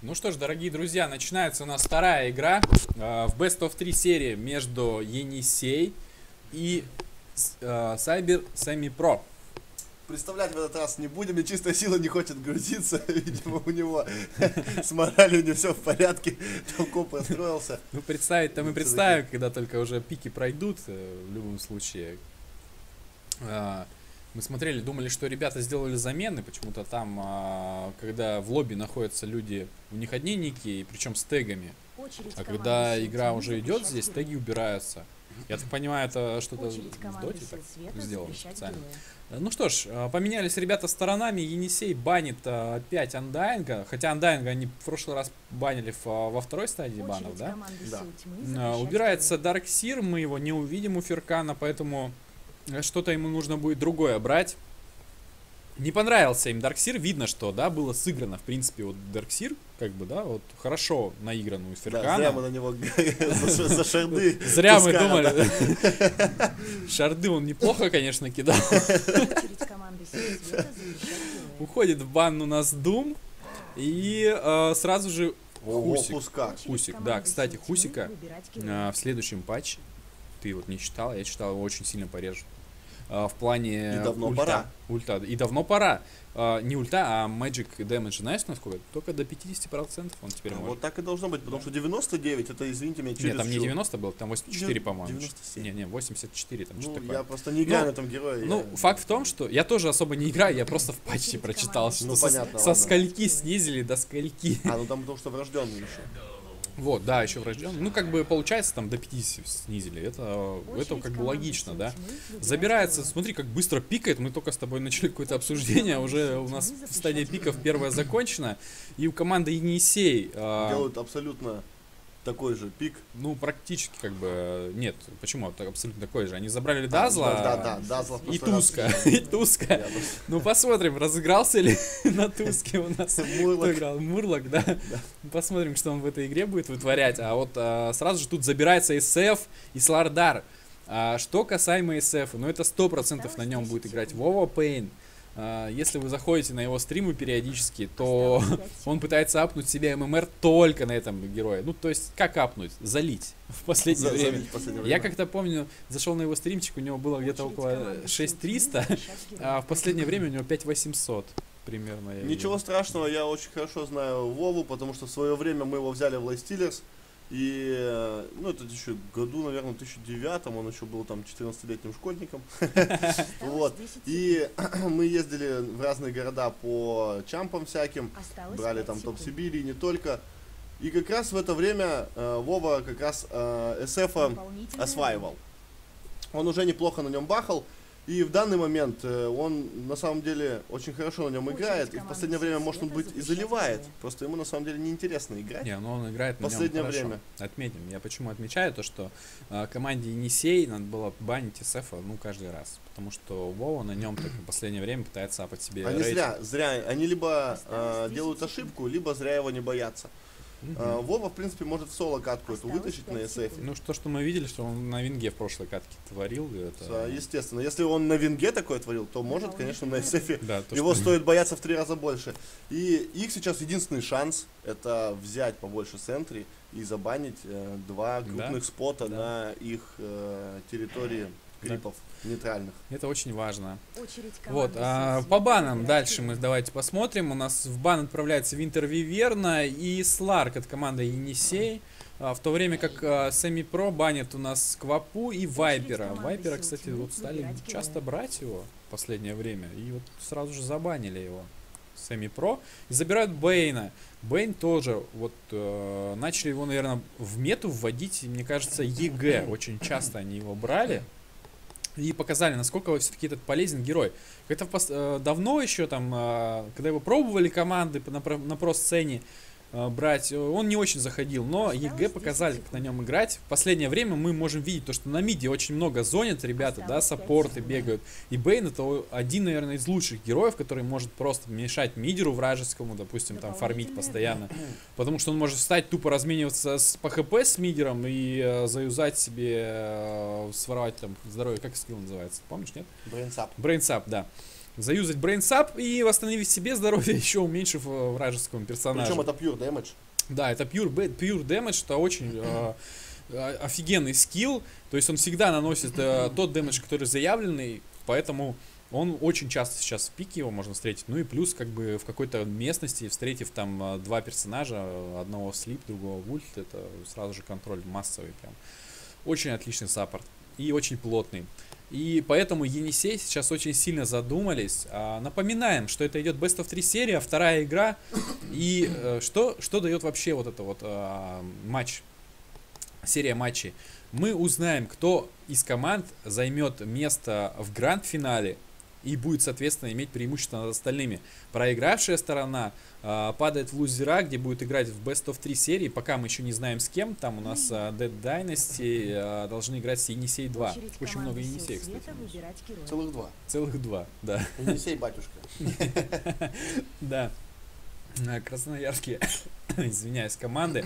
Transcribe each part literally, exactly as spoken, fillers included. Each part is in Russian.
Ну что ж, дорогие друзья, начинается у нас вторая игра э, в Best of три серии между Енисей и э, Cyber Semi Pro. Представлять в этот раз не будем, и чистая сила не хочет грузиться, видимо, у него с моралью не все в порядке, толком построился. Ну, представить-то мы представим, когда только уже пики пройдут, в любом случае. Мы смотрели, думали, что ребята сделали замены, почему-то там, когда в лобби находятся люди, у них одни ники, и причем с тегами. А когда игра уже идет, здесь теги убираются. Я так понимаю, это что-то в доте так сделано специально. Ну что ж, поменялись ребята сторонами. Енисей банит опять Undying, хотя Undying они в прошлый раз банили во второй стадии банов, да? Да. Убирается Darkseer, мы его не увидим у Феркана, поэтому что-то ему нужно будет другое брать. Не понравился им Darkseer, видно, что, да, было сыграно, в принципе, вот Darkseer, как бы, да, вот хорошо наигран у Феркана. Да, зря мы на него за шарды. Зря мы думали. Шарды он неплохо, конечно, кидал. Уходит в бан у нас Doom. И сразу же Хусик. Хусик, да, кстати, Хусика в следующем патче, ты вот не читал, я читал, его очень сильно порежут. В плане и давно ульта, пора. ульта. И давно пора. А, не ульта, а Magic Damage, знаешь, насколько? Только до пятидесяти процентов он теперь а может. Вот так и должно быть, потому что девяносто девять, это, извините меня, через Нет, там не девяносто было, там восемьдесят четыре, по-моему. девяносто семь. Не, не, восемьдесят четыре, там ну, что-то такое. Я просто не играю ну, на этом герое. Ну, я... факт в том, что я тоже особо не играю, я просто в патче прочитал, что ну, со, понятно, со скольки снизили до скольки. А, ну там потому что врожденный еще. Вот, да, еще врожденный. Ну, как бы, получается, там до пятидесяти снизили. Это, это как бы логично, да. Забирается, смотри, как быстро пикает. Мы только с тобой начали какое-то обсуждение. Уже у нас в стадии пиков первая закончена. И у команды Енисей... Делают абсолютно такой же пик. Ну, практически, как бы, нет. Почему? Это абсолютно такой же. Они забрали Дазла, да, да, да, Дазла и Туска. И Туска. Ну, посмотрим, разыгрался ли на Туске у нас. Мурлок. Играл? Мурлок, да? Посмотрим, что он в этой игре будет вытворять. А вот а, сразу же тут забирается эс эф и Слардар. А, что касаемо эс эф, ну, это сто процентов на нем будет играть Вова Пейн. Uh, если вы заходите на его стримы периодически, то он пытается апнуть себе эм эм эр только на этом герое. Ну, то есть, как апнуть? Залить в последнее За, время. в последнее Я время. как-то помню, зашел на его стримчик, у него было где-то около шесть триста, а в последнее время у него пять восемьсот примерно. Ничего страшного, я очень хорошо знаю Вову, потому что в свое время мы его взяли в Light Steelers. И, ну, это еще году, наверное, в две тысячи девятом, он еще был там четырнадцатилетним школьником. Вот. И мы ездили в разные города по чампам всяким, брали там топ Сибири и не только. И как раз в это время э, Вова как раз э, эс эф осваивал. Он уже неплохо на нем бахал. И в данный момент э, он на самом деле очень хорошо на нем играет. И в последнее время, может, он быть и заливает. Просто ему на самом деле неинтересно играть. Не, но он играет на последнее нем хорошо. время. Отметим. Я почему отмечаю то, что э, команде Енисей надо было банить эс эф, ну, каждый раз. Потому что Вова на нем так в последнее время пытается апать себе Они рейтинг. зря, зря. Они либо э, делают ошибку, либо зря его не боятся. Угу. Uh, Вова, в принципе, может в соло катку эту вытащить на эс эф. Ну, то, что мы видели, что он на винге в прошлой катке творил. Это... Естественно. Если он на винге такое творил, то может, конечно, на эс эф да, то, его что... стоит бояться в три раза больше. И их сейчас единственный шанс — это взять побольше сентри и забанить э, два крупных да? спота да. на их э, территории крипов да. нейтральных. Это очень важно. Вот, а, по банам дальше мы давайте посмотрим. У нас в бан отправляется Винтер Виверна и Сларк от команды Енисей. А, в то время как а, Semi Pro банит у нас Квапу и Вайпера. Вайпера, кстати, вот стали часто брать его в последнее время. И вот сразу же забанили его. Semi Pro. И забирают Бейна. Бейн тоже, вот, э, начали его, наверное, в мету вводить, мне кажется, ЕГЭ. Очень часто они его брали. И показали, насколько все-таки этот полезен герой. Это э, давно еще, там, э, когда его пробовали команды на, на про-сцене э, брать, он не очень заходил. Но ЕГЭ показали, как на нем играть. В последнее время мы можем видеть то, что на миде очень много зонят ребята, да, саппорты бегают. И Бейн это один, наверное, из лучших героев, который может просто мешать мидеру вражескому, допустим, там, фармить постоянно. Потому что он может встать, тупо размениваться с, по хп с мидером и э, заюзать себе, э, своровать там здоровье. Как скилл называется? Помнишь, нет? Брейнсап. Брейнсап, да. заюзать брейнсап и восстановить себе здоровье, еще уменьшив вражескому персонажу. Причем это pure damage. Да, это pure, pure damage, это очень э, офигенный скилл, то есть он всегда наносит э, тот дэмэдж, который заявленный, поэтому он очень часто сейчас в пике его можно встретить, ну и плюс как бы в какой-то местности, встретив там два персонажа, одного слип, другого вульт, это сразу же контроль массовый прям. Очень отличный саппорт и очень плотный. И поэтому Енисей сейчас очень сильно задумались. А, напоминаем, что это идет Best of три серия, вторая игра. И э, что, что дает вообще вот это вот э, матч, серия матчей. Мы узнаем, кто из команд займет место в гранд-финале и будет, соответственно, иметь преимущество над остальными. Проигравшая сторона э, падает в лузера, где будет играть в Best of три серии. Пока мы еще не знаем с кем. Там у нас э, Dead Dynasty э, должны играть с Енисей два. Очень много Енисей, кстати. Целых два. Целых два, да. Енисей батюшка. Да. Красноярские, извиняюсь, команды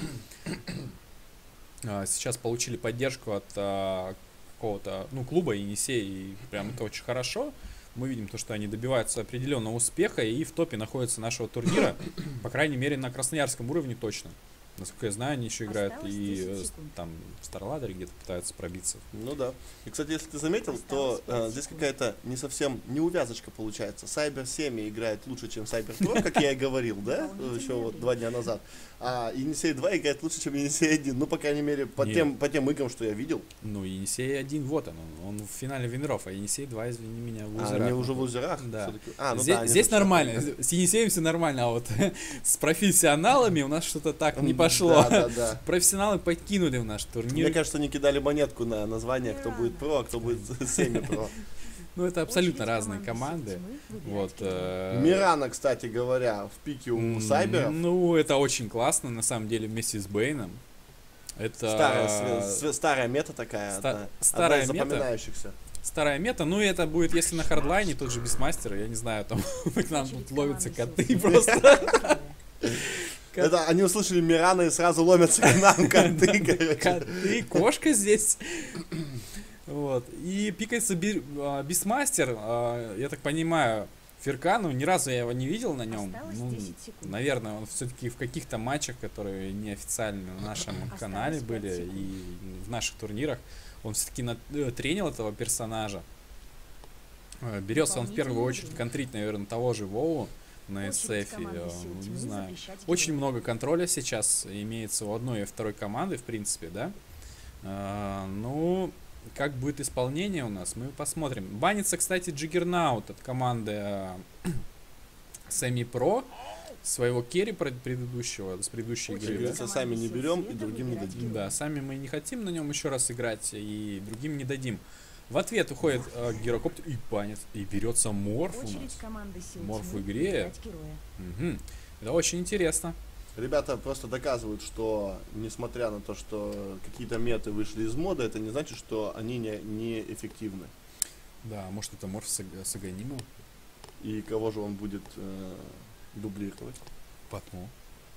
сейчас получили поддержку от какого-то, ну, клуба Енисей. И прям это очень хорошо. Мы видим то, что они добиваются определенного успеха и в топе находятся нашего турнира, по крайней мере на красноярском уровне точно. Насколько я знаю, они еще играют и э, там в Старладере где-то пытаются пробиться. Ну да. И, кстати, если ты заметил, то э, здесь какая-то не совсем неувязочка получается. Сайбер семь играет лучше, чем Сайбер Про, как я и говорил, да, еще вот два дня назад. А Енисей два играет лучше, чем Енисей один. Ну, по крайней мере, по тем, по тем играм, что я видел. Ну, Енисей один, вот он, он в финале винров, а Енисей два, извини меня, в лузерах. А, они уже в лузерах? Да. А, ну здесь да, здесь нормально, с Енисеем все нормально, а вот с профессионалами у нас что-то так не пошло. Да, да, да. Профессионалы покинули наш турнир. Мне кажется, они кидали монетку на название, кто будет про, а кто будет семи-про. Ну, это абсолютно разные команды. Вот, э... Мирана, кстати говоря, в пике у Сайберов. Ну, это очень классно, на самом деле, вместе с Бэйном. Это... Старая, старая мета такая, Ста- одна, старая одна из мета. запоминающихся. Старая мета, ну и это будет, если на хардлайне, тот же Бисмастер, я не знаю, там к нам тут ловятся коты просто. Это они услышали Мирана и сразу ломятся к нам коты, короче. Коты, кошка здесь. Вот. И пикается би, а, Бисмастер, а, я так понимаю, Феркану, ни разу я его не видел на нем. Ну, наверное, он все-таки в каких-то матчах, которые неофициально на нашем канале были и в наших турнирах, он все-таки э, тренил этого персонажа. Э, берется он в первую очередь контрить, наверное, того же Вову на эс эф, э, не знаю. Очень много контроля сейчас имеется у одной и второй команды, в принципе, да. Э, ну... Как будет исполнение у нас, мы посмотрим. Банится, кстати, Джиггернаут от команды э, Semi-Pro, своего керри предыдущего, с предыдущей игры. игры. Говорится, сами не берем и другим не дадим. Да, сами мы не хотим на нем еще раз играть и другим не дадим. В ответ уходит э, Гирокоптер и банит, и берется Морф у нас. Морф в игре. Угу. Это очень интересно. Ребята просто доказывают, что несмотря на то, что какие-то меты вышли из моды, это не значит, что они не, не эффективны. Да, может это Морф с, с Аганимом. И кого же он будет э, дублировать? Патму.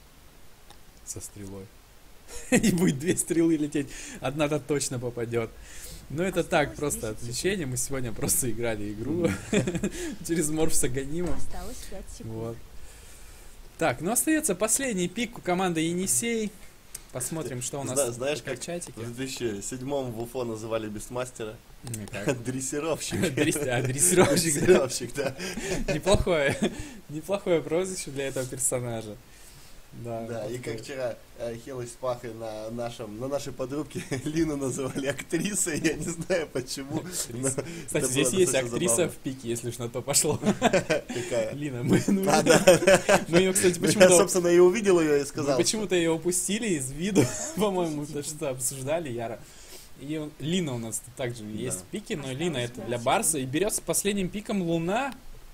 Со стрелой. И будет две стрелы лететь. Одна-то точно попадет. Но это так, просто отвлечение. Мы сегодня просто играли игру через Морф с Аганимом. Вот. Так, ну остается последний пик у команды Енисей. Посмотрим, что у нас Зна- знаешь, как как чатики. В две тысячи седьмом в Уфо называли Бестмастера? Дрессировщик. А, дрессировщик. Дрессировщик, да. Неплохое, неплохое прозвище для этого персонажа. Да, да, и как вчера э, Хелой с Пахой на, нашем, на нашей подруге Лину называли актрисой, я не знаю почему. Но кстати, здесь есть актриса забавно. В пике, если уж на то пошло. Какая? Лина. Мы, ну, а, да. мы ее, кстати, почему-то... Я, собственно, и увидел ее и сказал. Мы почему-то ее упустили из виду, по-моему, то, что обсуждали, Яра. И Лина у нас также да. есть в пике, но Лина это для Барса. И берется последним пиком Луна.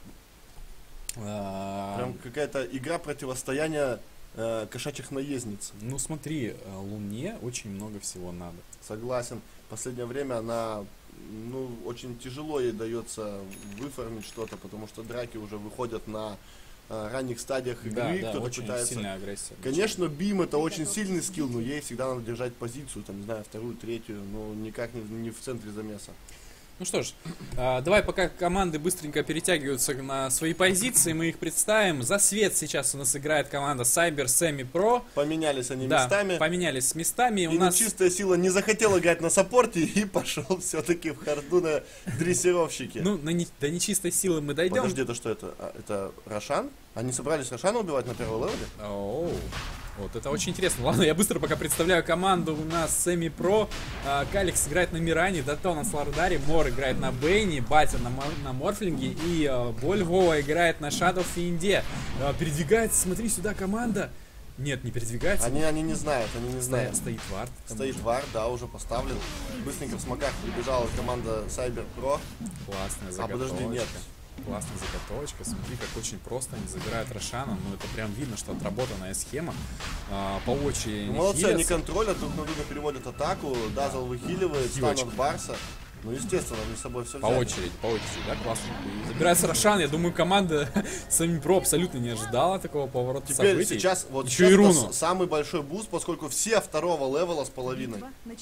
Прям какая-то игра противостояния кошачьих наездниц. Ну смотри, Луне очень много всего надо. Согласен. В последнее время она, ну, очень тяжело ей дается выформить что-то, потому что драки уже выходят на а, ранних стадиях игры. Да, да, кто-то очень пытается... сильная агрессия. Конечно, бим это очень сильный скилл, но ей всегда надо держать позицию, там, не знаю, вторую, третью, но никак не, не в центре замеса. Ну что ж, э, давай пока команды быстренько перетягиваются на свои позиции, мы их представим. За свет сейчас у нас играет команда Cyber Semi Pro. Поменялись они да, местами. поменялись местами. И у нас чистая сила не захотела играть на саппорте и пошел все-таки в харду на дрессировщике. Ну, на не, до нечистой силы мы дойдем. Подожди, это что это? А, это Рошан? Они собрались Рошана убивать на первом левеле? Оу. Вот, это очень интересно. Ладно, я быстро пока представляю команду. У нас Semi Pro, а, Каликс играет на Миране, Дато на Слардаре, Мор играет на Бейне, Батя на, на Морфлинге и а, Боль Вова играет на Shadow Fiend. А, передвигается, смотри, сюда команда. Нет, не передвигается. Они, они не знают, они не знают. Стоит вард. Стоит вард, да, уже поставлен. Быстренько в смоках прибежала команда Cyber Pro. Классная А заготовочка. подожди, нет. Классная заготовочка. Смотри, как очень просто они забирают Рошана. Ну, это прям видно, что отработанная схема. А, по очереди. Ну, молодцы, они контролят, друг на друга переводят атаку. Дазл выхиливает, стан от Барса. Ну, естественно, они с собой все По очереди, по очереди, да, классно. И забирается Рошан, я думаю, команда Semi Pro абсолютно не ожидала такого поворота Теперь событий. сейчас, вот еще сейчас и руну. самый большой буст, поскольку все второго левела с половиной.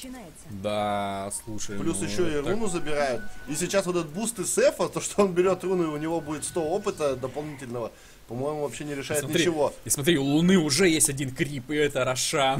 Да, слушай. Плюс ну, еще и так... руну забирают. И сейчас вот этот буст из Сефа, то, что он берет руну, и у него будет сто опыта дополнительного, по-моему, вообще не решает и смотри, ничего. И смотри, у Луны уже есть один крип, и это Рошан.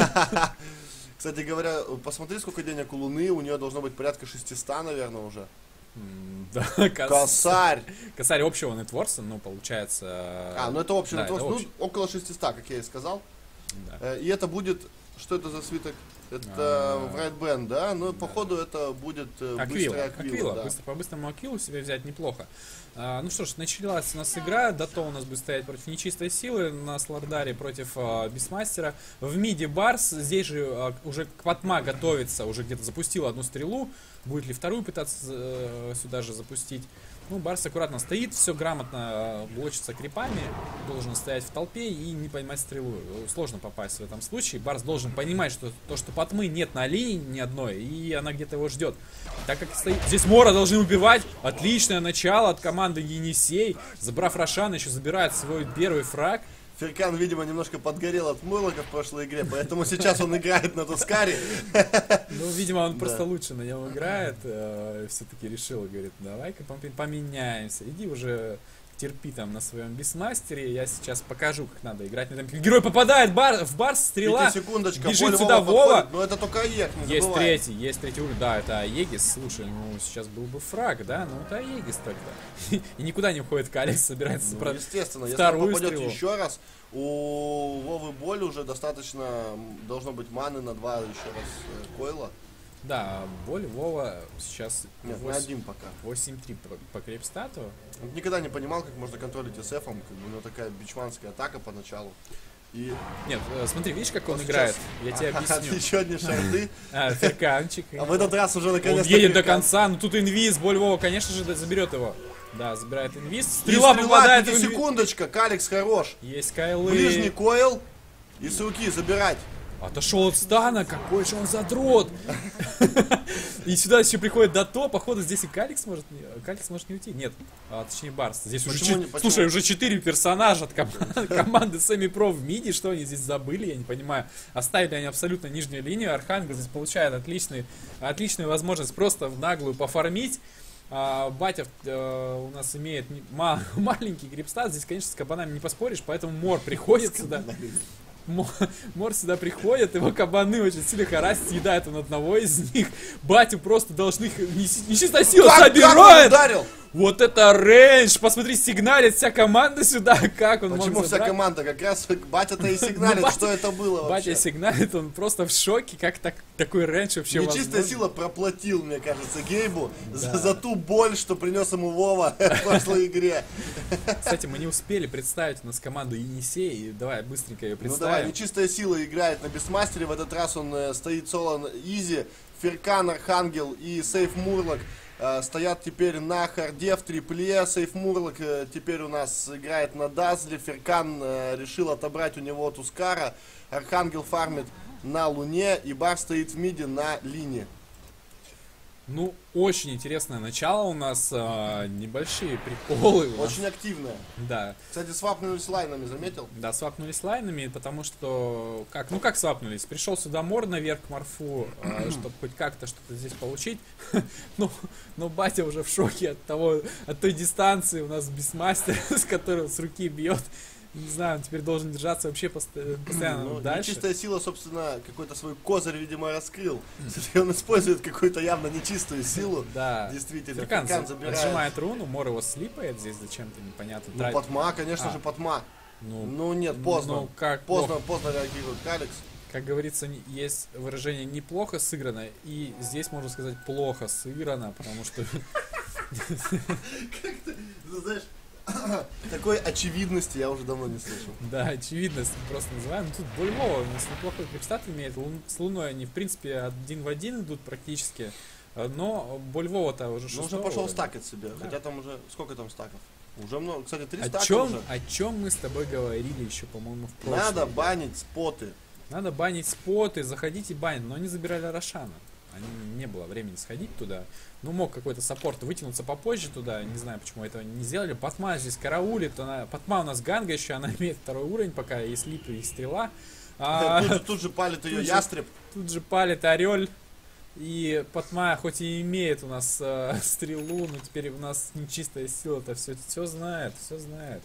Кстати говоря, посмотри, сколько денег у Луны, у нее должно быть порядка шестисот, наверное, уже. Да, Косарь! Косарь общего нетворса, ну, получается... А, ну это общий да, нетворс, это ну, общий. около шестисот, как я и сказал. Да. И это будет... Что это за свиток? Это А. в Right Band, да? Ну, походу, это будет Аквила, быстрый Аквила. Аквила. Да. Быстро, по-быстрому Аквилу себе взять неплохо. А, ну что ж, началась у нас игра. Дато у нас будет стоять против нечистой силы. На Слардаре против а, Бисмастера. В миде Барс. Здесь же а, уже Кватма готовится. Уже где-то запустил одну стрелу. Будет ли вторую пытаться э, сюда же запустить? Ну, Барс аккуратно стоит, все грамотно блочится крипами, должен стоять в толпе и не поймать стрелу. Сложно попасть в этом случае. Барс должен понимать, что то, что Патмы нет на линии ни одной, и она где-то его ждет. Так как стоит... Здесь Мора должны убивать. Отличное начало от команды Енисей. Забрав Рошана, еще забирает свой первый фраг. Феркан, видимо, немножко подгорел от Мурлока в прошлой игре, поэтому сейчас он играет на Тускаре. Ну, видимо, он просто лучше на нем играет. Все-таки решил, говорит, давай-ка поменяемся. Иди уже терпи там на своем Бисмастере. Я сейчас покажу, как надо играть. Герой попадает бар, в Барс, стрела. Секундочка, бежит сюда Вова. Но это только Аег, не Есть забывай. третий, есть третий уровень. Да, это Аегис. Слушай, ну сейчас был бы фраг, да? Ну это Аегис тогда. И никуда не уходит Каликс, собирается ну, естественно, вторую если он попадет стрелу. еще раз, у Вовы Боль уже достаточно должно быть маны на два еще раз э, койла. Да, Боль, Вова сейчас Нет, на один пока. восемь три по, по крепстату. Никогда не понимал, как можно контролить эсэфом, как бы у него такая бичманская атака поначалу. И... Нет, смотри, видишь, как он вот играет? сейчас... Я тебе объясню. Еще одни шарды. А, Ферканчик. А в этот раз уже наконец-то... Он едет до Феркан. конца, ну тут инвиз, Боль Вова, конечно же, заберет его. Да, забирает инвиз. Стрела, Стрела попадает в инвиз. секундочка, Каликс хорош. Есть Кайлы. Ближний койл и с руки забирать. Отошел от стана, какой же он задрот. И сюда еще приходит Дато, походу здесь и Каликс может не, Каликс может не уйти. Нет, а, точнее Барс. Здесь уже, Почему не- чет- почему? слушай, уже четыре персонажа от ком- команды Semi Pro в миде. Что они здесь забыли, я не понимаю. Оставили они абсолютно нижнюю линию. Архангел здесь получает отличный, отличную возможность просто в наглую пофармить. А, Батя э, у нас имеет не- ма- маленький грипстат. Здесь, конечно, с кабанами не поспоришь, поэтому Мор приходит сюда. Мо- Мор сюда приходит, его кабаны очень сильно харасят, съедают он одного из них. Батю просто должны нечистая сила Как- как он забирает. ударил? Вот это рейндж! Посмотри, сигналит вся команда сюда. Как он Почему мог вся забрать? команда? Как раз батя-то и сигналит, Ну, батя- что это было вообще. Батя сигналит, он просто в шоке, как так, такой рейндж вообще Нечистая возможен. сила проплатил, мне кажется, Гейбу за, за ту боль, что принес ему Вова в прошлой игре. Кстати, мы не успели представить у нас команду Енисей, и давай быстренько ее Ну представим. давай, Нечистая сила играет на Бисмастере, в этот раз он э, стоит соло на изи, Феркан, Архангел и Сейф Мурлок э, стоят теперь на харде в трипле. Сейф Мурлок э, теперь у нас играет на Дазле, Феркан э, решил отобрать у него Тускара, Архангел фармит на Луне, и Бар стоит в миде на линии. Ну, очень интересное начало у нас, а, небольшие приколы. у нас. Очень активная. Да. Кстати, свапнулись лайнами, заметил? Да, свапнулись лайнами, потому что, как, ну как свапнулись? Пришел сюда Мор наверх к Морфу, э, чтобы хоть как-то что-то здесь получить. ну, но батя уже в шоке от того, от той дистанции у нас Бисмастер, с которой с руки бьет. Не знаю, он теперь должен держаться вообще постоянно, постоянно Ну, дальше. нечистая сила, собственно, какой-то свой козырь, видимо, раскрыл. Если он использует какую-то явно нечистую силу, Да. действительно, Феркан Феркан забирает. отжимает руну, Мор его слипает здесь зачем-то, непонятно. Ну, Тратит- Патма, конечно А. же, Патма. Ну, Ну, нет, поздно. ну, как Поздно, плохо. поздно реагирует Каликс. Как говорится, не- есть выражение «неплохо сыграно», и здесь можно сказать «плохо сыграно», потому что... Ты знаешь, такой очевидности я уже давно не слышал. Да, очевидность просто называем. Тут Больвова у нас неплохой крипстат имеет. Лун- С Луной они, в принципе, один в один идут практически. э, Но Больвова-то уже Ну, шестого уже пошел уровня. стакать себе. Да. Хотя там уже... Сколько там стаков? Уже много. Кстати, три О стака чем, уже. о чем мы с тобой говорили еще, по-моему, в прошлом. Надо банить споты. Надо банить споты, заходите банить, но они забирали Рошана. Они, не было времени сходить туда. Ну, мог какой-то саппорт вытянуться попозже туда. Не знаю, почему этого не сделали. Патма здесь караулит. Она... Патма у нас ганга еще, она имеет второй уровень, пока есть лип и стрела. А, Тут, же- тут же палит ее тут же- ястреб. Тут же палит орель. И Патма, хоть и имеет у нас э, стрелу, но теперь у нас нечистая сила-то все, все знает, все знает.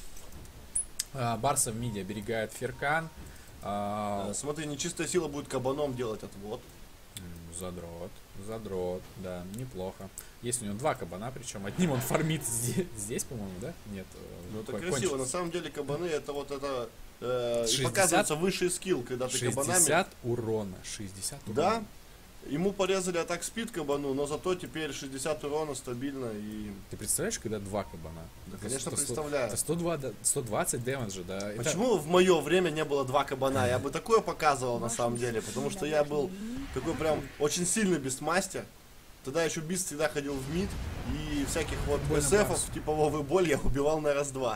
А, Барса в миде оберегает Феркан. А, Э, Смотри, нечистая сила будет кабаном делать отвод. м, задрот, задрот, да, неплохо. Есть у него два кабана, причем одним он фармит здесь, здесь, по-моему, да? Нет. э, Ну это кон- красиво. кончится. На самом деле кабаны это вот это... э, и шестьдесят показывается высший скилл, когда ты кабанами... шестьдесят урона, шестьдесят урона. Да, ему порезали атак спид кабану, но зато теперь шестьдесят урона стабильно и... Ты представляешь, когда два кабана? Да, Это конечно, сто- сто- представляю. Это сто два, да, сто двадцать дэмэджа, да. Это- Почему в мое время не было два кабана? Я бы такое показывал на самом деле, потому что я был такой прям очень сильный бестмастер. Тогда еще бист всегда ходил в мид, и всяких вот Больно эсэфов, Барс. типа Вовы Боль, я убивал на раз-два.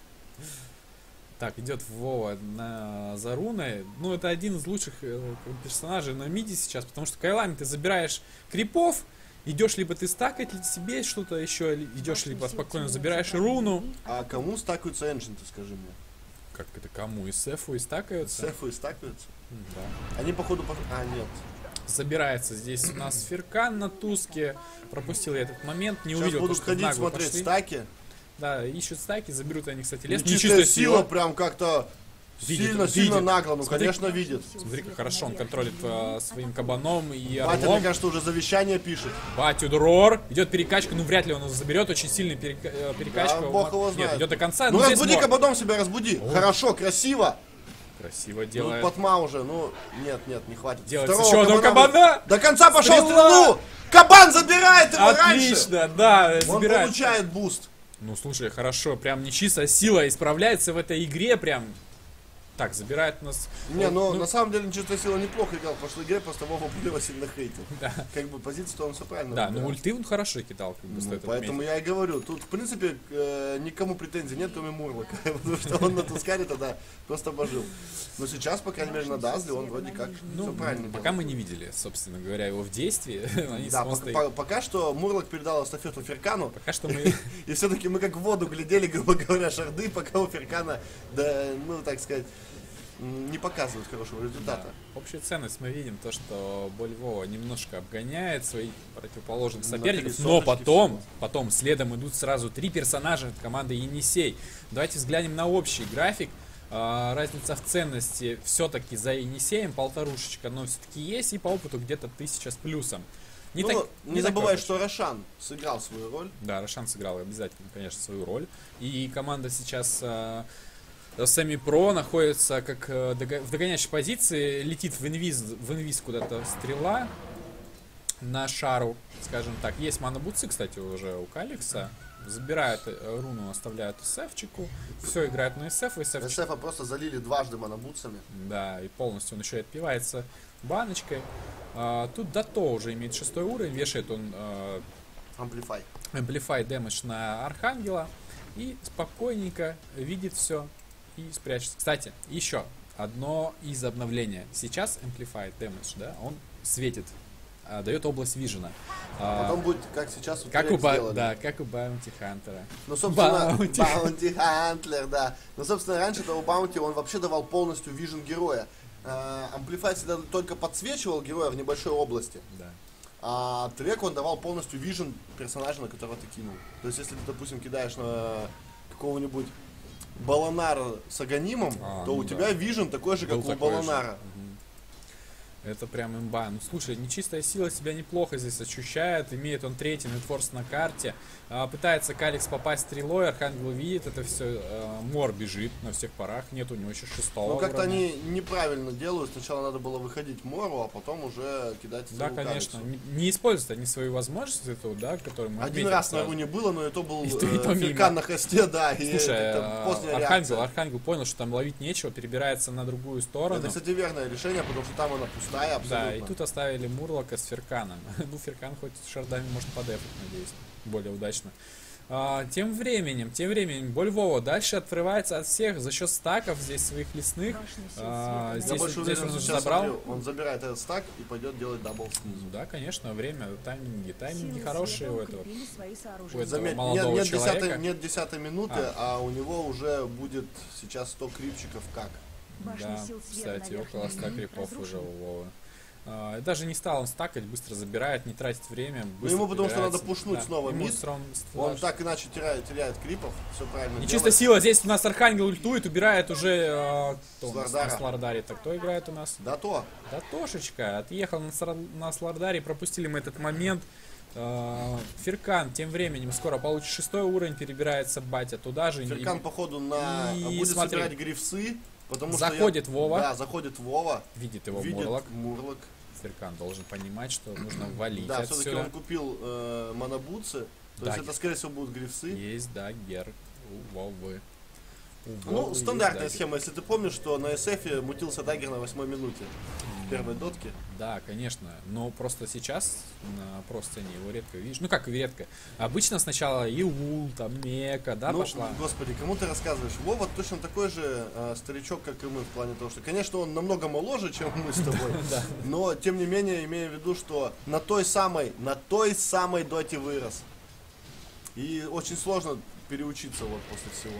Так, идет Вова на, за руной. Ну, это один из лучших э, персонажей на миде сейчас, потому что Кайлами ты забираешь крипов, идешь либо ты стакать ли себе что-то еще, ли- идешь либо спокойно забираешь руну. А кому стакаются эншенты, скажи мне? Как это кому? И Сефу, и стакаются? Сефы стакаются? М, Да. Они походу... по- А, нет. Забирается здесь у нас Феркан на Туске. Пропустил я этот момент, не Сейчас увидел, буду то, что в ходить Нагу смотреть пошли. стаки. Да, ищут стаки, заберут они, кстати, лес. Нечистая сила прям как-то Видит, сильно-сильно видит. нагло, ну Смотри. конечно видит. Смотри, как хорошо он контролит э, своим кабаном и Батя, орлом. мне кажется, уже завещание пишет. Батю Дрор. Идет перекачка, ну вряд ли он его заберет. Очень сильный перека- э, перекачка. Да, бог его Нет, знает. идет до конца. Ну но здесь разбуди-ка Мор. потом себя, разбуди. О. Хорошо, красиво. Красиво Ну, делает. Патма уже, ну, нет, нет, не хватит. Делает Второго еще одного кабана кабана. До конца пошел Стрела. стрелу! Кабан забирает его раньше! Отлично, да, Он забирает. получает буст. Ну слушай, хорошо, прям нечистая сила исправляется в этой игре, прям. Так, забирает у нас. Не, О, но ну, на самом деле нечистая сила неплохо играл в прошлой игре, просто Вова Пулева сильно хейтил. Да, Как бы позицию-то он все правильно да, выбирал. ну ульты он хорошо кидал, как бы Ну, стоит поэтому отметить. я и говорю, тут в принципе э, никому претензий нет, кроме Мурлока, потому что он на Тускаре тогда просто обожил. Но сейчас, по крайней мере, на Дазле он вроде как Ну, все правильно пока делает. мы не видели, собственно говоря, его в действии. Они Да, с пока, Мостой- по- пока что Мурлок передал эстафету Феркану, Пока что мы. и все-таки мы как в воду глядели, грубо говоря, шарды, пока у Феркана, да, ну, так сказать, м, не показывают хорошего результата. Да. Общую ценность мы видим то, что Больвова немножко обгоняет своих противоположных На соперников, три но соточки потом, всего. потом следом идут сразу три персонажа от команды Енисей. Давайте взглянем на общий график. А, разница в ценности все-таки за Енисеем полторушечка, но все-таки есть, и по опыту где-то тысяча с плюсом. Не, Ну, так- не не забывай, такой что Рошан сыграл свою роль. Да, Рошан сыграл обязательно, конечно, свою роль. И команда сейчас э, Сами Про находится как э, дога- в догоняющей позиции. Летит в инвиз, в инвиз куда-то стрела на шару, скажем так. Есть манабутсы, кстати, уже у Каликса. Забирают э, руну, оставляют эсэфчику. Все, играют на эсэф. эсэф Эсэфа просто залили дважды монобутсами. да, и полностью он еще и отпивается баночкой. А, тут Дато уже имеет шестой уровень. Вешает он э, Amplify. Amplify Damage на Архангела и спокойненько видит все и спрячется. Кстати, еще одно из обновления. Сейчас Amplify Damage, да, он светит а, дает область Вижена. А потом будет, как сейчас у как у ба- Да, как у Баунти Хантера. Ну, собственно, Баунти Хантер, да. Но, собственно, раньше того Баунти, он вообще давал полностью вижен героя. Амплифай всегда только подсвечивал героя в небольшой области. Да. А трек он давал полностью вижен персонажа, на которого ты кинул. То есть, если ты, допустим, кидаешь на какого-нибудь Баланара с Аганимом, а, то ну у да. тебя вижен такой же, Был как у Баланара. Же. Это прям имба. Ну слушай, нечистая сила себя неплохо здесь ощущает. Имеет он третий нетфорс на карте. А, пытается Каликс попасть стрелой. Архангел видит это все. А, Мор бежит на всех парах. Нет у него еще шестого. Ну как-то они неправильно делают. Сначала надо было выходить Мору, а потом уже кидать стрелу. Да, конечно. Не, не используют они свои возможности, этого, да, которые мы Один раз на руне было, но это был и то, и то Феркан на хосте, да. Слушай, а, Архангел, Архангел понял, что там ловить нечего, перебирается на другую сторону. Это, кстати, верное решение, потому что там она пустая. Абсолютно. Да, и тут оставили Мурлока с Ферканом. Ну, Феркан хоть шардами может подефать, надеюсь, более удачно. А, тем временем, тем временем, Боль Вова дальше отрывается от всех за счет стаков здесь своих лесных. А, здесь здесь уверен, он забрал. Смотрю, он забирает этот стак и пойдет делать дабл снизу. Да, конечно, время, тайминги, тайминги хорошие у этого, у этого Заметь, молодого нет, нет человека. Десятой, нет десятой минуты, а. а у него уже будет сейчас сто крипчиков как. Да, кстати, около ста крипов уже у Вовы. А, даже не стал он стакать, быстро забирает, не тратит время. Ну ему потому что надо пушнуть да. снова Ему мид. Стром, он так иначе теряет, теряет крипов, все правильно. Нечистая сила, здесь у нас Архангел ультует, убирает уже э, Слардари. На Слардаре. Так кто играет у нас? Да то. Да тошечка. Отъехал на, на Слардаре, пропустили мы этот момент. Э, Феркан тем временем скоро получит шестой уровень, перебирается батя туда же. Феркан и, походу на и, будет смотри, собирать грифсы. Потому заходит что я... Вова. Да, заходит Вова. Видит его видит Мурлок. Мурлок. Феркан должен понимать, что нужно валить да, отсюда. все-таки он купил э, монобутсы. То да, есть это, скорее всего, будут грифсы. Есть даггер у Вовы. У ну, Вовы стандартная схема. Если ты помнишь, что на эс эф мутился даггер на восьмой минуте. В первой дотке. Да, конечно. Но просто сейчас на просто-сцене его редко видишь. Ну как редко. Обычно сначала Иул, там, Мека, да, ну, пошла. Господи, кому ты рассказываешь? Вова точно такой же э, старичок, как и мы, в плане того, что, конечно, он намного моложе, чем мы с тобой. Но, тем не менее, имею в виду, что на той самой, на той самой доте вырос. И очень сложно переучиться вот после всего.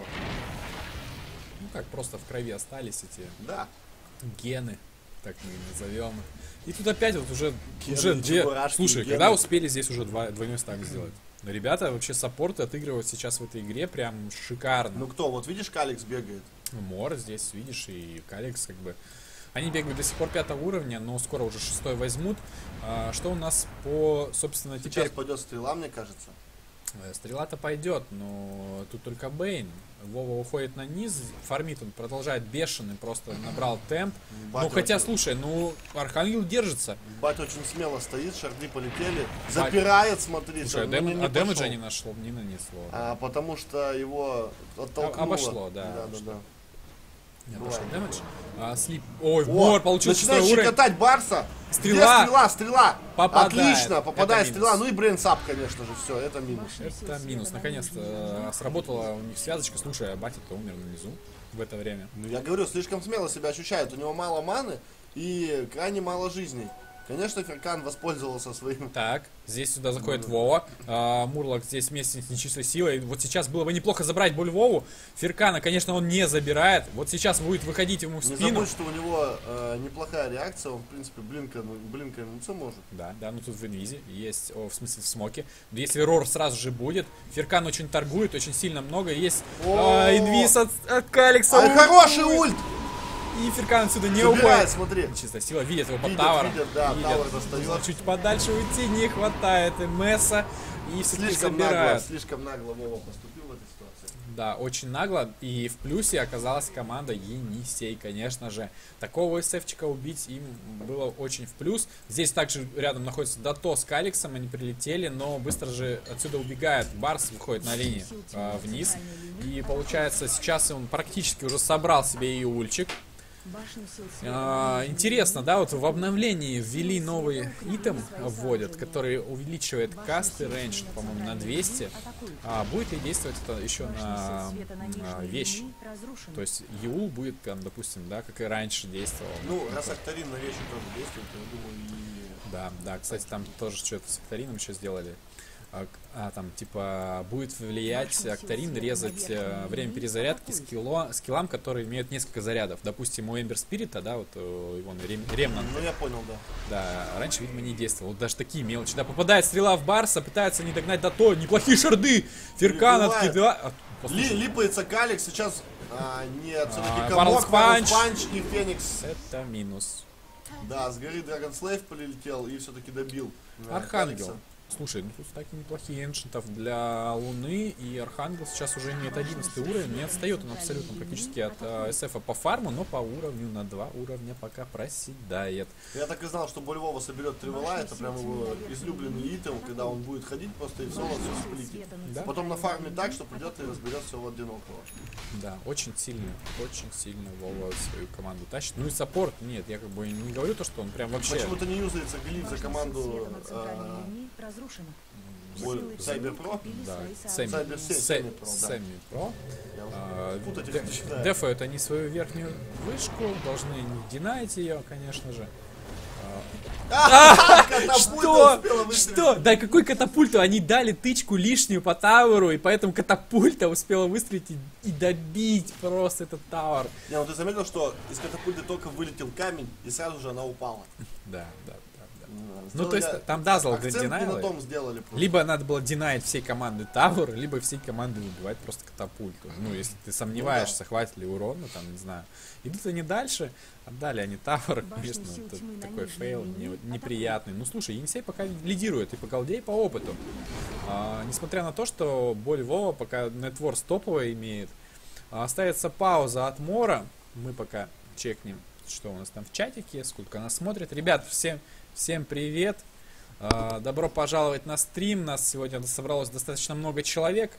Ну как, просто в крови остались эти да. гены. Так мы и назовем. И тут опять вот уже, уже две... Слушай, гены. Когда успели здесь уже два, двойной стак сделать? Но ребята вообще саппорты отыгрывают сейчас в этой игре прям шикарно. Ну кто? Вот видишь, Каликс бегает. Мор здесь, видишь, и Каликс как бы... Они бегают до сих пор пятого уровня, но скоро уже шестой возьмут. А, что у нас по, собственно, сейчас теперь... Сейчас пойдет стрела, мне кажется. Стрела-то пойдет, но тут только Бейн. Вова уходит на низ, фармит, он продолжает бешеный, просто набрал темп. Бать ну хотя, очень... слушай, ну Архангел держится. Бать очень смело стоит, шарды полетели, запирает, смотри. Слушай, а, дэм... не а дэмэджа не нашло, не нанесло. А, потому что его оттолкнуло. Обошло, да. Да, да, да. Не обошел дэмэдж. А, слип. Ой, Мор получил шестой уровень. Начинает щекотать Барса. Стрела. Где стрела, стрела. Попадает. Отлично, попадает стрела. Ну и брейнсап, конечно же, все, это минус. Это минус. Наконец-то сработала у них связочка. Слушай, а батя-то умер внизу в это время. Ну я говорю, слишком смело себя ощущает. У него мало маны и крайне мало жизней. Конечно, Феркан воспользовался своим... Так, здесь сюда заходит mm-hmm. Вова. А, Мурлок здесь вместе с нечистой силой. Вот сейчас было бы неплохо забрать Боль Вову. Феркана, конечно, он не забирает. Вот сейчас будет выходить ему в спину. Не забудь, что у него э, неплохая реакция. Он, в принципе, блинка, ну, блинка ему может. Да, да, ну тут в инвизе есть, о, в смысле в смоке. Если рор сразу же будет. Феркан очень торгует, очень сильно много. Есть э, инвиз от, от Каликса. А хороший ульт! И Феркан отсюда не Забирает, уходит. Смотри. Чисто сила видит его под тавером. Видит, да, тавер достает. Чуть подальше уйти не хватает Месса. И слишком нагло, слишком нагло Вова поступил в этой ситуации. Да, очень нагло. И в плюсе оказалась команда Енисей, конечно же. Такого эсэфчика убить им было очень в плюс. Здесь также рядом находится Дато с Каликсом. Они прилетели, но быстро же отсюда убегает. Барс выходит на линии э, вниз. И получается, сейчас он практически уже собрал себе и ульчик. А, интересно, да, вот в обновлении ввели новый итем, вводят, который увеличивает каст и рейндж, по-моему, на двести. А будет ли действовать это еще на, на вещь? То есть Юл будет, там, допустим, да, как и раньше действовал. Ну, раз Актарин на вещи тоже действует, то я думаю, и... Да, да, кстати, там тоже что-то с Акторином еще сделали. А, а там, типа, будет влиять Акторин резать э, время перезарядки скилло, скиллам, которые имеют несколько зарядов. Допустим, у Эмбер Спирита, да, вот его рем, Ремнант. Ну, я понял, да. Да, раньше, видимо, не действовал. Вот даже такие мелочи. Да, попадает стрела в Барса, пытается не догнать Дато. Неплохие шарды! Феркан откидывает. Ли, липается Каликс, сейчас а, нет, все-таки а, комок, Панч. Панч и Феникс. Это минус. Да, с горы Драгон Слейв полетел и все-таки добил Архангел. Каликса. Слушай, ну тут такие неплохие эншентов для Луны, и Архангел сейчас уже имеет одиннадцатый уровень, не отстает он абсолютно практически от э, СФа по фарму, но по уровню на два уровня пока проседает. Я так и знал, что Боль-Вова соберет Тревела, это прям его излюбленный итем, когда он будет ходить просто и в соло все сплитит. Да? Потом на фарме так, что придет и разберет все в одинокого. Да, очень сильно, очень сильно Вова свою команду тащит. Ну и саппорт, нет, я как бы не говорю то, что он прям вообще... Почему-то не юзается глиф за команду... Сайбер Про? Да, Сайбер Сэмми Про. Дефают они свою верхнюю вышку, должны не динать ее, конечно же. Что? Что? Да какой катапульту? Они дали тычку лишнюю по таверу, и поэтому катапульта успела выстрелить и, и добить просто этот тавер. Не, ну ты заметил, что из катапульты только вылетел камень, и сразу же она упала. Да, да. Ну, то есть, там дазл динайлы, либо надо было динать всей команды Тавер, либо всей команды выбивать просто катапульту. Ну, если ты сомневаешься, ну, да. хватит ли урона, там, не знаю. Идут они дальше, отдали они Тавер, конечно, это такой фейл не, неприятный. Ну, слушай, Енисей пока лидирует и по голде, и по опыту. А, несмотря на то, что Боль-Вова пока нетворс топовый имеет, а, остается пауза от Мора, мы пока чекнем, что у нас там в чатике, сколько нас смотрит. Ребят, всем... Всем привет! Uh, добро пожаловать на стрим. Нас сегодня собралось достаточно много человек.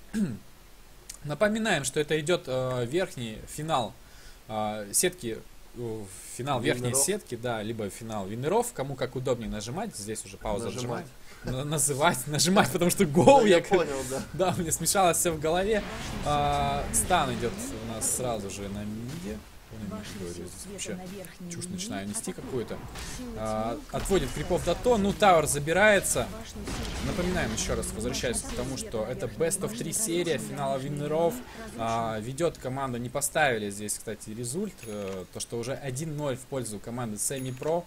Напоминаем, что это идет uh, верхний финал uh, сетки, uh, финал Виннеров. Верхней сетки, да, либо финал виннеров. Кому как удобнее нажимать. Здесь уже пауза нажимать. Называть, нажимать, потому что гол да, я, я понял, да. Да, мне смешалось все в голове. Uh, стан идет у нас сразу же на миде. Говорю, вообще чушь начинаю нести какую-то. А, отводит крипов Дато, ну Тауэр забирается. Напоминаем еще раз, возвращаясь к тому, что это Best of три серия финала виннеров. А, ведет команда, не поставили здесь, кстати, результ. А, то, что уже один ноль в пользу команды Semi Pro.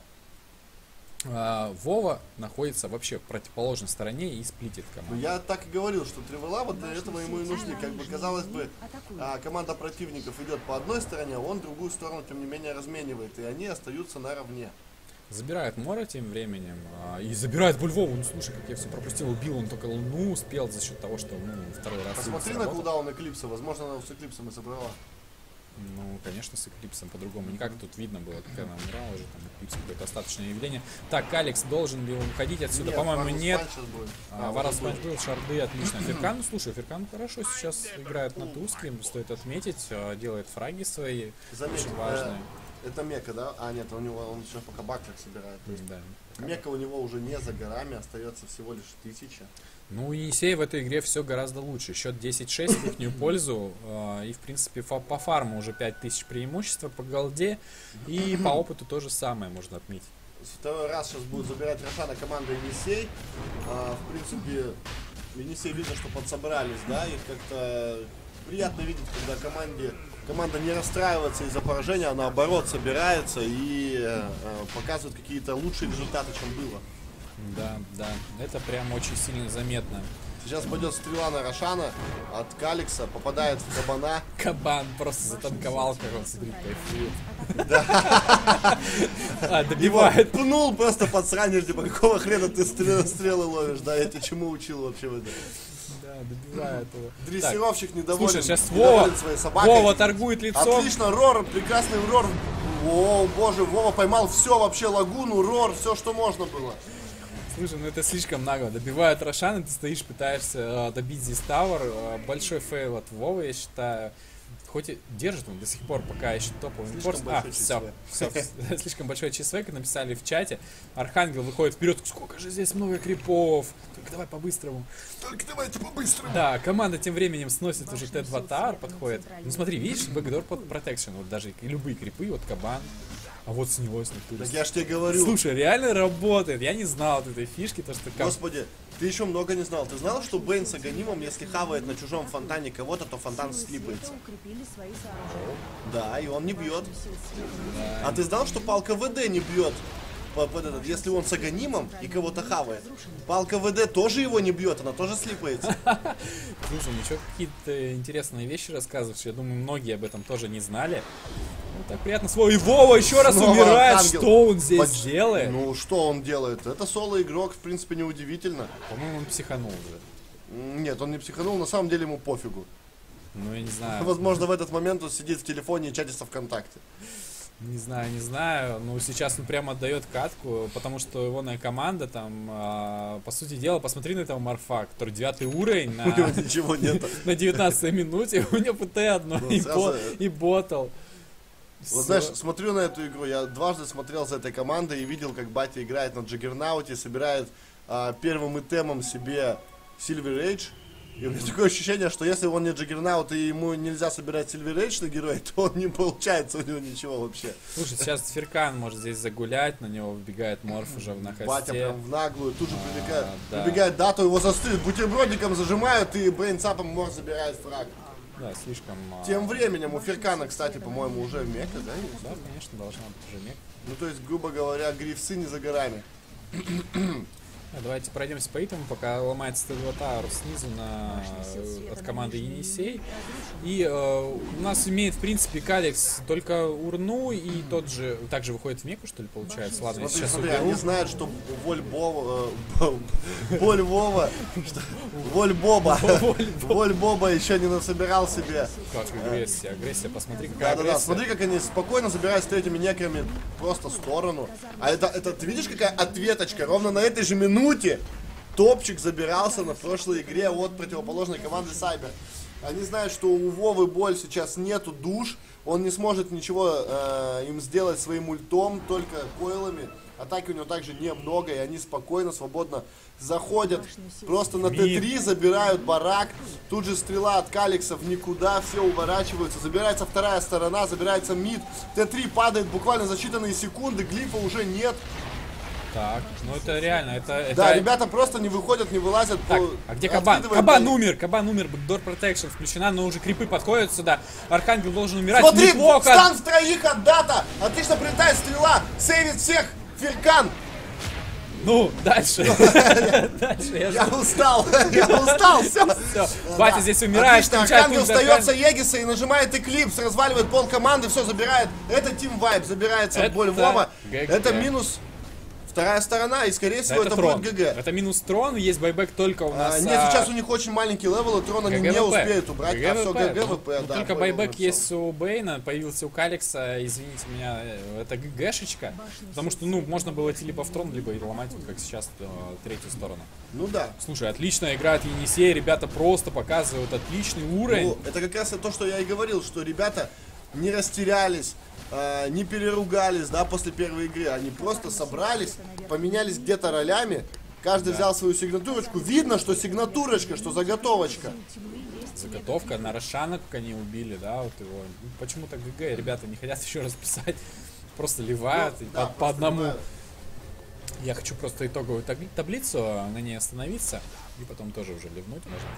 А, Вова находится вообще в противоположной стороне и сплитит команду. Ну, я так и говорил, что Тревела вот для этого ему и нужны. Как бы казалось бы, а, команда противников идет по одной стороне, а он другую сторону тем не менее разменивает, и они остаются наравне. Забирает Мора тем временем а, и забирает Боль-Вову. Ну слушай, как я все пропустил, убил он только Луну, успел за счет того, что ну, второй раз. Посмотри на кулдаун Эклипса, возможно она с Эклипсом и собрала. Ну, конечно, с Эклипсом по-другому. Никак тут видно было, как она умирала уже, там Эклипс какое-то остаточное явление. Так, Алекс, должен ли он уходить отсюда? По-моему, нет. А, Варас Панч был, шарды, отлично. Феркан, ну, слушай, Феркан хорошо сейчас играет на Тускле, стоит отметить, делает фраги свои, заметь, очень важные. Это Мека, да? А, нет, у него он еще пока баклик собирает. То есть да. Мека у него уже не за горами, остается всего лишь тысяча. Ну, у Енисея в этой игре все гораздо лучше. Счет десять шесть в ихнюю пользу. Э, и, в принципе, фа по фарму уже пять тысяч преимущества, по голде. И по опыту то же самое можно отметить. Второй раз сейчас будет забирать Рошана команда Енисей. А, в принципе, Енисей видно, что подсобрались, да, их как-то приятно видеть, когда команде, команда не расстраивается из-за поражения, а наоборот собирается и э, показывает какие-то лучшие результаты, чем было. Да, да, это прям очень сильно заметно. Сейчас пойдет стрела на Рошана от Каликса, попадает в кабана. Кабан просто затанковал, как он, смотри, кайфует. Да. А, добивает. Его пнул просто подсранил, типа, какого хрена ты стрелы ловишь, да, я тебя чему учил вообще в этом. Да, добивает его. Дрессировщик недоволен. Слушай, сейчас Вова, Вова торгует лицом. Отлично, Рор, прекрасный Рор. О, боже, Вова поймал все вообще, лагуну, Рор, все, что можно было. Слушай, ну это слишком нагло. Добивают Рошана, ты стоишь, пытаешься э, добить здесь тавер. Э, большой фейл от Вовы, я считаю. Хоть и держит он до сих пор, пока еще топовый форс. А, все, все, слишком большой ЧСВ, написали в чате. Архангел выходит вперед. Сколько же здесь много крипов. Только давай по-быстрому. Только давайте по-быстрому. Да, команда тем временем сносит уже Т два Тавер, подходит. Ну смотри, видишь, бэкдор под протекшн. Вот даже любые крипы, вот кабан. а вот снялось на туре. Так я ж тебе говорю. Слушай, реально работает. Я не знал этой фишки, то что... Господи, ты еще много не знал. Ты знал, что Бэйн с Аганимом, если хавает на чужом фонтане кого-то, то фонтан слипается? Да, и он не бьет. Да. А ты знал, что палка ВД не бьет? Под этот, если он с Аганимом и кого-то хавает, палка ВД тоже его не бьет, она тоже слипается. Слушай, ну что, какие-то интересные вещи рассказываешь. Я думаю, многие об этом тоже не знали. Ну, так приятно. Свой Вова еще раз Снова умирает. Архангел. Что он здесь Под... делает? Ну, что он делает? Это соло-игрок, в принципе, неудивительно. По-моему, он психанул уже. Нет, он не психанул, на самом деле ему пофигу. Ну, я не знаю. Возможно, в этот момент он сидит в телефоне и чатится ВКонтакте. Не знаю, не знаю. Ну, сейчас он прямо отдает катку, потому что его команда там, а, по сути дела, посмотри на этого Морфа, который девятый уровень на... У него ничего нет. На девятнадцатой минуте, у него ПТ одно и ботл. Вот знаешь, смотрю на эту игру, я дважды смотрел за этой командой и видел, как батя играет на Джаггернауте, собирает первым итемом себе Silver Age. И у меня такое ощущение, что если он не Джаггернаут и ему нельзя собирать Silver Age на героя, то он не получается у него ничего вообще. Слушай, сейчас Феркан может здесь загулять, на него выбегает Морф уже на хосте. Батя прям в наглую, тут же прибегает, а, да. прибегает Дату, его застыли, бутербродиком зажимают и брейнцапом Морф забирает фраг. Да, слишком... Тем временем у Феркана, кстати, по-моему, уже мека, да? Да, конечно, должна быть уже мека. Ну, то есть, грубо говоря, грифсы не за горами. Давайте пройдемся по итому, пока ломается Т два Тауэр снизу на, от команды Енисей. И э, у нас имеет, в принципе, Калекс только урну, и тот же также выходит в меку, что ли, получается? Ладно, я сейчас смотри, уберу. они знают, что Воль Бова... Воль Вова... Воль Боба... Воль Боба еще не насобирал себе... Как агрессия, агрессия, посмотри, какая Да-да-да, агрессия. смотри, как они спокойно забирают с третьими некрами просто в сторону. А это, это, ты видишь, какая ответочка? Ровно на этой же минуте топчик забирался на прошлой игре от противоположной команды Сайбер. Они знают, что у Вовы Боль сейчас нету душ, он не сможет ничего э, им сделать своим ультом, только койлами. Атаки у него также немного, и они спокойно, свободно заходят. Просто на Т три забирают барак. Тут же стрела от Калекса в никуда, все уворачиваются. Забирается вторая сторона, забирается мид. Т три падает буквально за считанные секунды, глифа уже нет. Так, ну это реально, это... Да, это... ребята просто не выходят, не вылазят. Так, по... а где Кабан? Кабан умер, Кабан умер, Backdoor Protection включена, но уже крипы подходят сюда. Архангел должен умирать. Смотри, неплохо. стан в троих от Дата. Отлично прилетает стрела, сейвит всех. Феркан. Ну, дальше. Дальше. Я устал, я устал, все. Батя здесь умирает. Отлично, Архангел встается Егиса и нажимает Эклипс, разваливает пол команды, все, забирает. Это Team Vibe, забирается Боль Вова. Это минус... Вторая сторона, и скорее всего это, это будет ГГ. Это минус трон, есть байбек только у нас... А, нет, сейчас у них очень маленький левел, и трон они не успеют убрать, а все ГГ-ВП, да. Только байбек есть у Бэйна, появился у Калекса, извините меня, это ГГшечка. Потому что, ну, можно было идти либо в трон, либо и ломать, вот как сейчас, третью сторону. Ну да. Слушай, отлично играет Енисей, ребята просто показывают отличный уровень. Ну, это как раз то, что я и говорил, что ребята не растерялись. Uh, не переругались, да, после первой игры. Они просто собрались, поменялись где-то ролями. Каждый да. взял свою сигнатурочку. Видно, что сигнатурочка, что заготовочка. Заготовка на Рошана, как они убили, да, вот его. Почему-то ГГ ребята не хотят еще раз писать. Просто ливают ну, да, по, по одному. Ливают. Я хочу просто итоговую табли таблицу, на ней остановиться. И потом тоже уже ливнуть можно.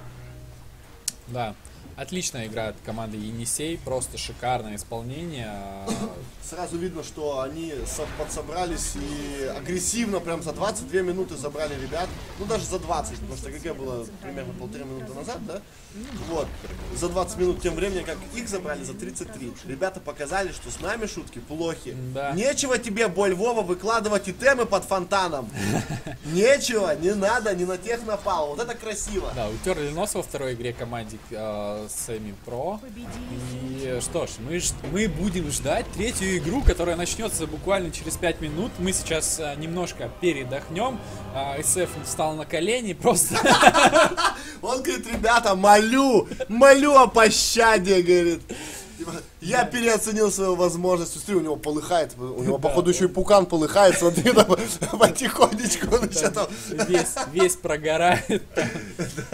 Да. Отлично играет команда Енисей, просто шикарное исполнение. Сразу видно, что они подсобрались и агрессивно, прям за двадцать две минуты забрали ребят. Ну даже за двадцать, потому что ГГ было примерно полторы минуты назад, да? Вот. За двадцать минут тем временем, как их забрали за тридцать три. Ребята показали, что с нами шутки плохи. Да. Нечего тебе, Боль Вова, выкладывать итемы под фонтаном. Нечего, не надо, не на тех напал. Вот это красиво. Да, утерли нос во второй игре команде э, Semi Pro. И что ж, мы, мы будем ждать третью игру, которая начнется буквально через пять минут. Мы сейчас э, немножко передохнем. Э, СФ встал на колени, просто... Он говорит, ребята, молю, молю о пощаде, говорит. Я переоценил свою возможность. Смотри, у него полыхает. У него, походу, еще и пукан полыхает. Смотри, там, потихонечку он еще там... Весь, весь прогорает. Ну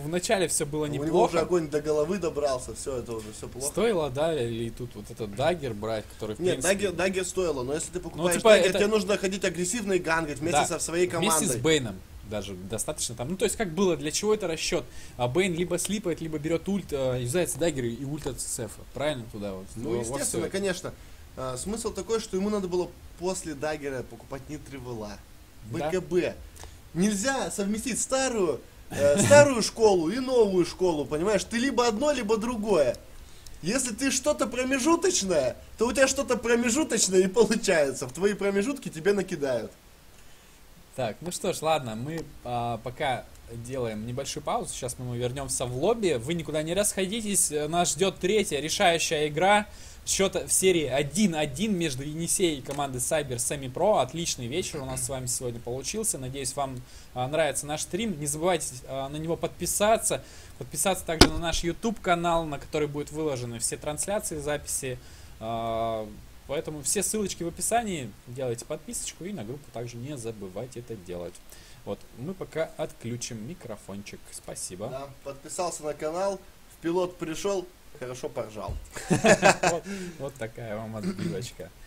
вначале все было У него неплохо. уже огонь до головы добрался, все, это уже все плохо. Стоило, да, или тут вот этот даггер брать, который в Нет, принципе... даггер, даггер стоило, но если ты покупаешь типа даггер, это- тебе нужно ходить агрессивно и гангать вместе Да, со своей командой. Вместе с Бэйном даже достаточно там. Ну, то есть, как было, для чего это расчет? А Бэйн либо слипает, либо берет ульт, э, юзается даггер и ульт от Сефа. Правильно туда вот? Ну, во- во всё естественно, это. конечно. А, смысл такой, что ему надо было после даггера покупать не Тривела, Да. БКБ. Нельзя совместить старую, э, старую школу и новую школу, понимаешь? Ты либо одно, либо другое. Если ты что-то промежуточное, то у тебя что-то промежуточное и получается. В твои промежутки тебе накидают. Так, ну что ж, ладно, мы а, пока делаем небольшую паузу. Сейчас мы вернемся в лобби. Вы никуда не расходитесь. Э, Нас ждет третья решающая игра. Счет в серии один-один между Енисей и командой Cyber Semi Pro. Отличный вечер у нас с вами сегодня получился. Надеюсь, вам а, нравится наш стрим. Не забывайте а, на него подписаться. Подписаться также на наш YouTube канал, на который будут выложены все трансляции, записи. А, поэтому все ссылочки в описании. Делайте подписочку и на группу также не забывайте это делать. Вот, мы пока отключим микрофончик. Спасибо. Да, подписался на канал, в пилот пришел, хорошо поржал. Вот, вот такая вам отбивочка.